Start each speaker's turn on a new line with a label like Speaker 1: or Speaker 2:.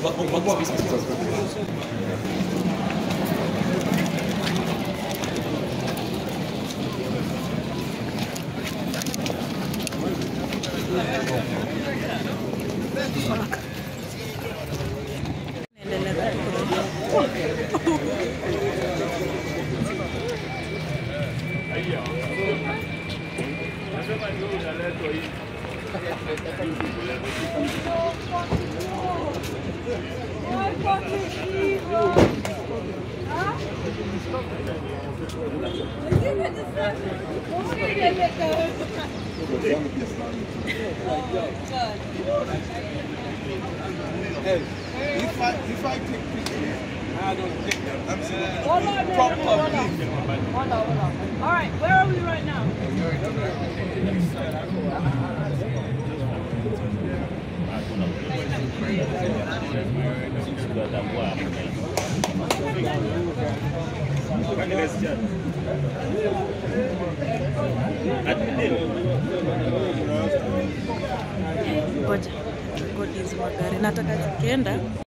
Speaker 1: Hey, if I take pictures, I don't take them. I'm saying proper.
Speaker 2: Hold on. All right, where are we right now?
Speaker 3: Ngoja. Ngoja hizo magari nataka zikienda